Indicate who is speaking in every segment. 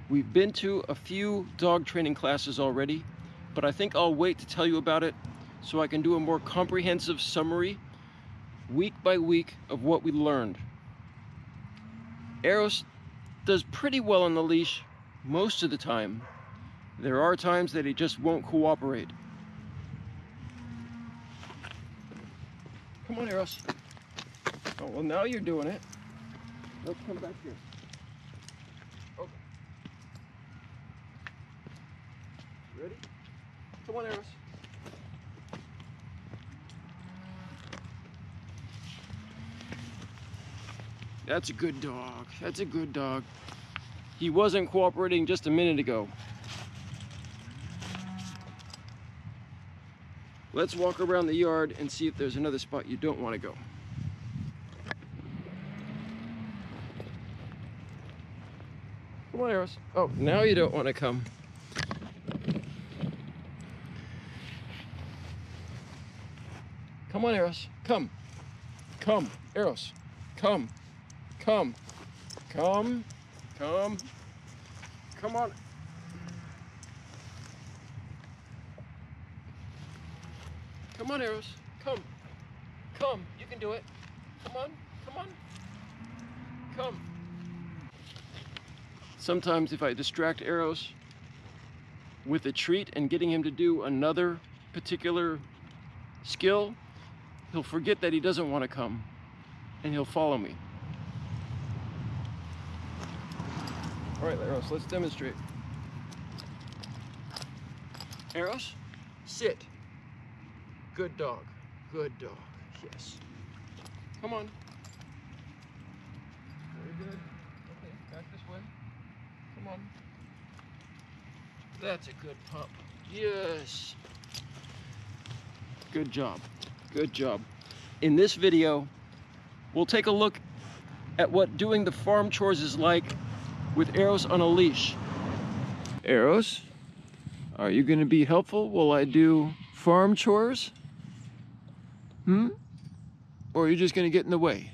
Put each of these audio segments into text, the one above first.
Speaker 1: We've been to a few dog training classes already, but I think I'll wait to tell you about it so I can do a more comprehensive summary week by week of what we learned. Eros does pretty well on the leash most of the time. There are times that he just won't cooperate. Come on, Eros. Oh, well, now you're doing it. Let's come back here. Okay. Ready? Come on, Eros. That's a good dog. That's a good dog. He wasn't cooperating just a minute ago. Let's walk around the yard and see if there's another spot you don't want to go. Come on, Eros. Oh, now you don't want to come. Come on, Eros. Come. Come, Eros. Come. Come. Come. Come. Come on. Come on, Eros. Come. Come. You can do it. Come on. Come on. Come. Sometimes if I distract Eros with a treat and getting him to do another particular skill, he'll forget that he doesn't want to come and he'll follow me. All right, Eros, let's demonstrate. Eros, sit. Good dog. Good dog. Yes. Come on. Very good. Okay, back this way. Come on. That's a good pup. Yes. Good job. Good job. In this video, we'll take a look at what doing the farm chores is like with Eros on a leash. Eros, are you going to be helpful while I do farm chores? Or are you just going to get in the way?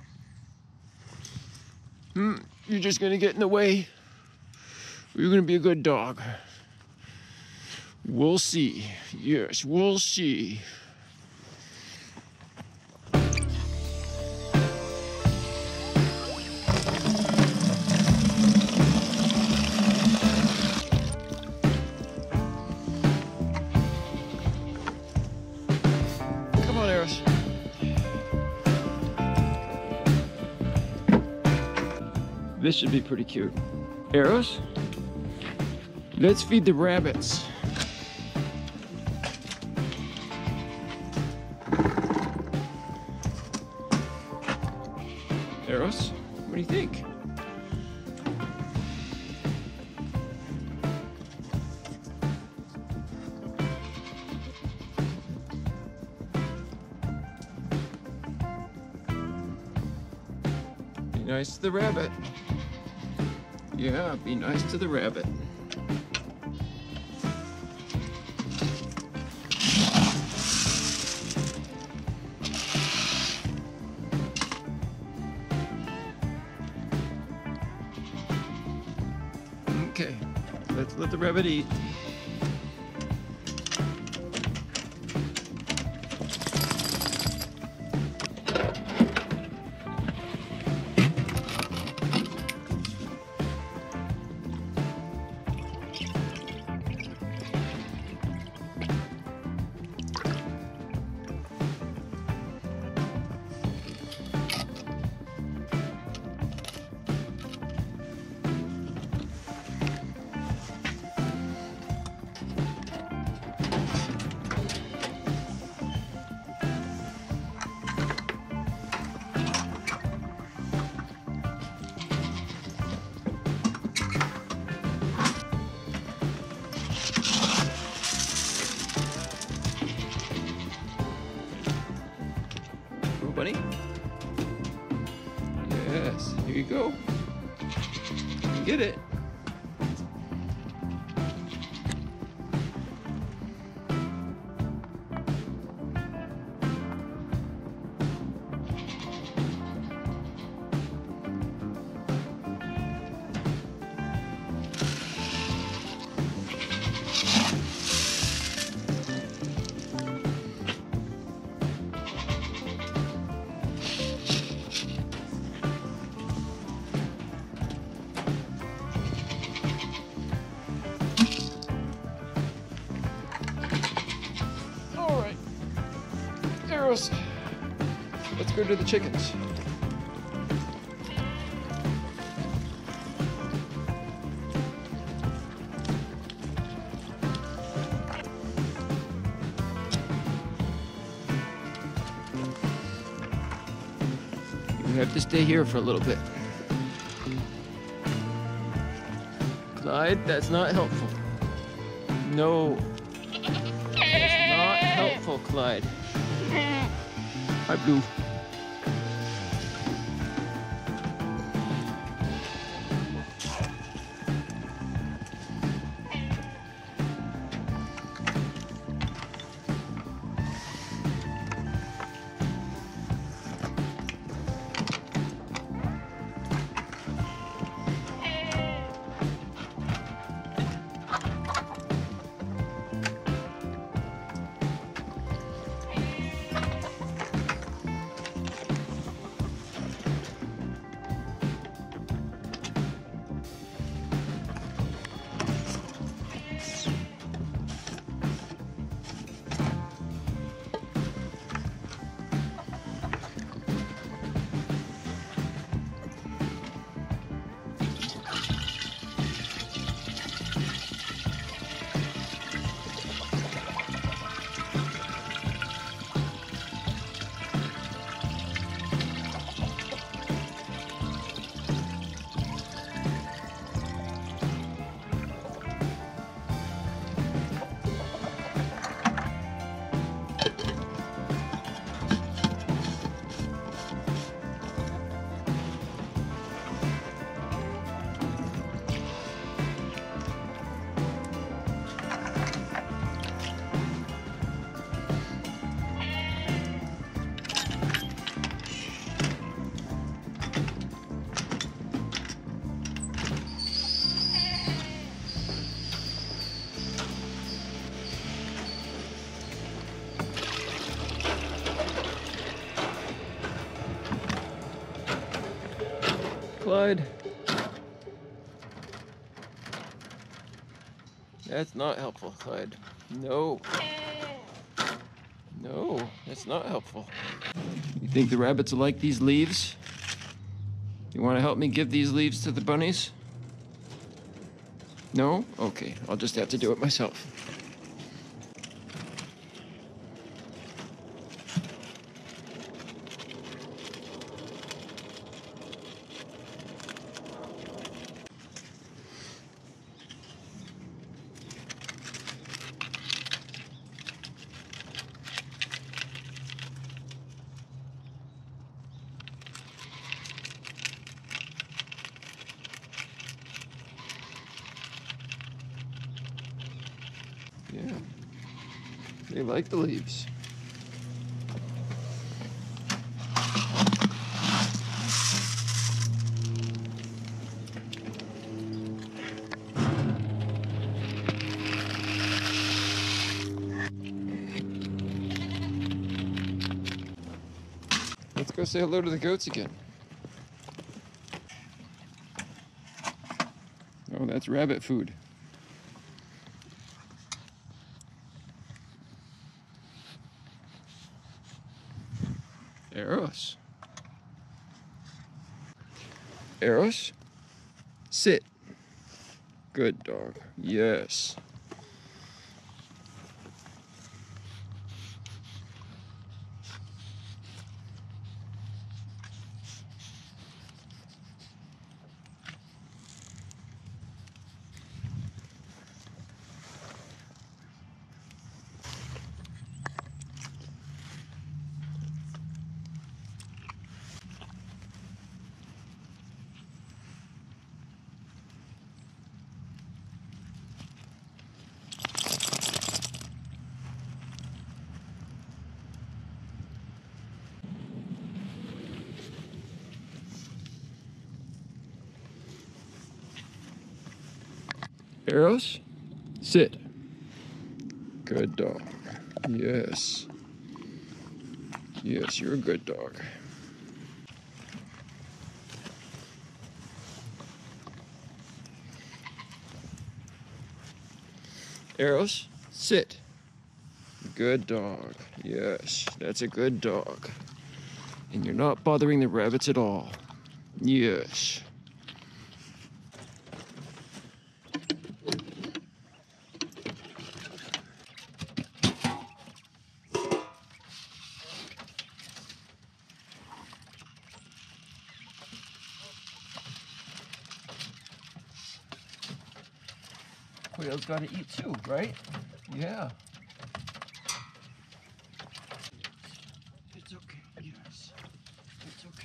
Speaker 1: You're just going to get in the way? Or you're going to be a good dog? We'll see. Yes, we'll see. Come on, Eros. This should be pretty cute. Eros, let's feed the rabbits. Eros, what do you think? Be nice to the rabbit. Yeah, be nice to the rabbit. Okay, let's let the rabbit eat. Buddy? Yes, here you go. Get it. Eros, let's go to the chickens. We have to stay here for a little bit. Clyde, that's not helpful. No. That's not helpful, Clyde. Hi, Blue. Clyde. That's not helpful, Clyde. No. No, that's not helpful. You think the rabbits will like these leaves? You want to help me give these leaves to the bunnies? No? Okay, I'll just have to do it myself. Yeah, they like the leaves. Let's go say hello to the goats again. Oh, that's rabbit food. Eros. Eros, sit. Good dog. Yes. Eros, sit. Good dog. Yes. Yes, you're a good dog. Eros, sit. Good dog. Yes, that's a good dog. And you're not bothering the rabbits at all. Yes. Quail's got to eat too, right? Yeah. It's okay, yes. It's okay.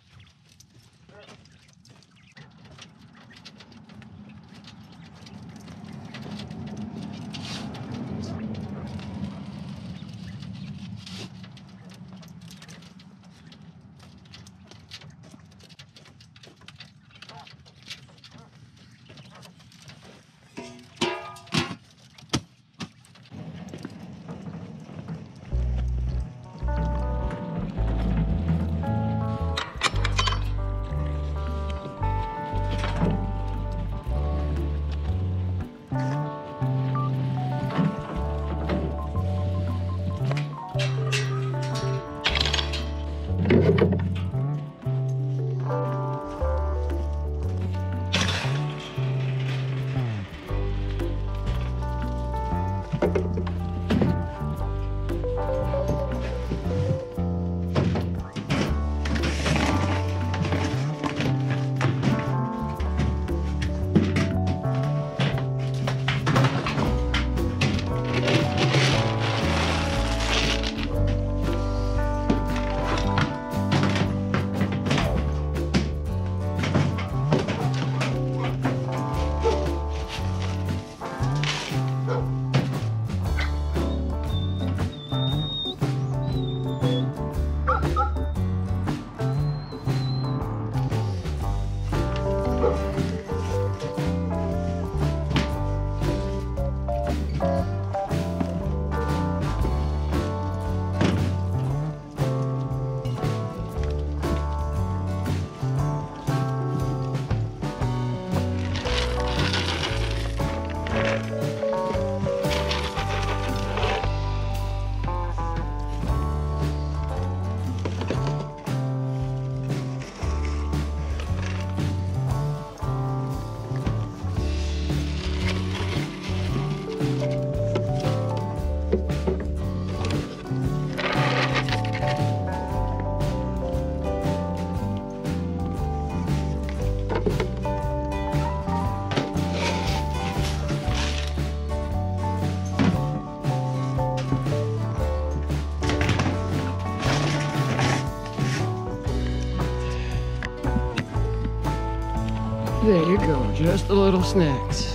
Speaker 1: There you go, just the little snacks.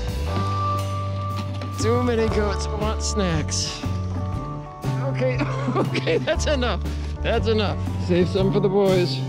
Speaker 1: Too many goats want snacks. Okay, okay, that's enough. That's enough. Save some for the boys.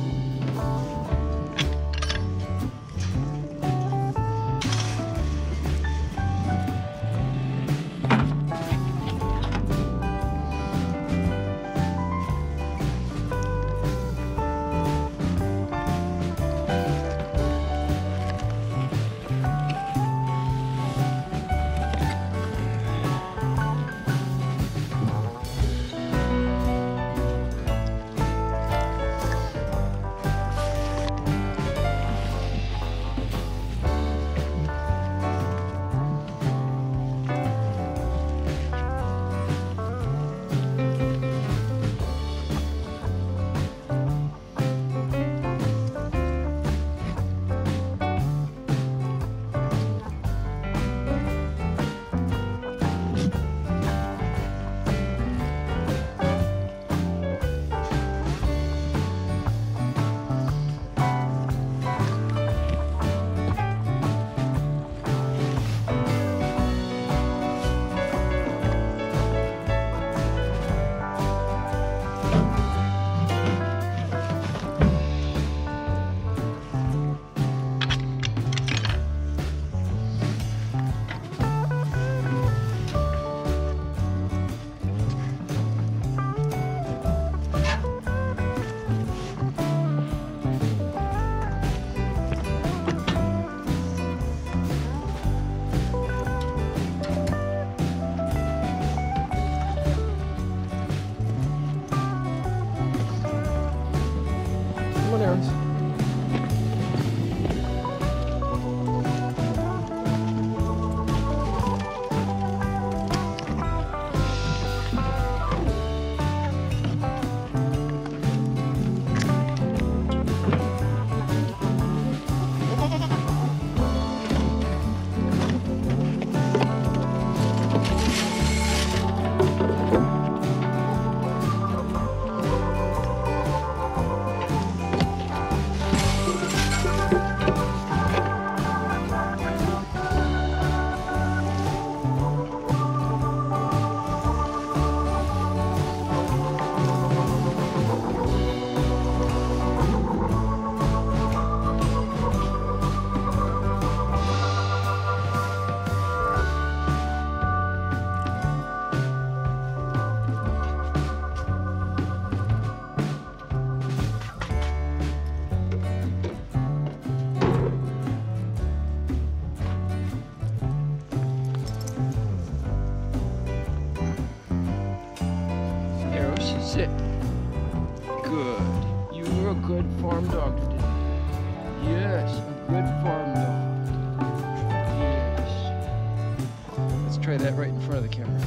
Speaker 1: Sit. Good. You're a good farm dog today. Yes, a good farm dog. Yes. Let's try that right in front of the camera.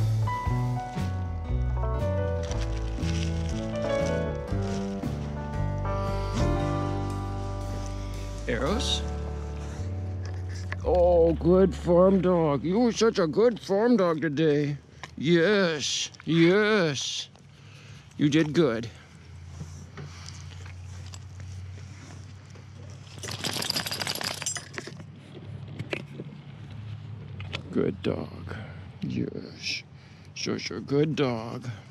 Speaker 1: Eros. Oh, good farm dog. You were such a good farm dog today. Yes, yes. You did good. Good dog. Yes. Such a good dog.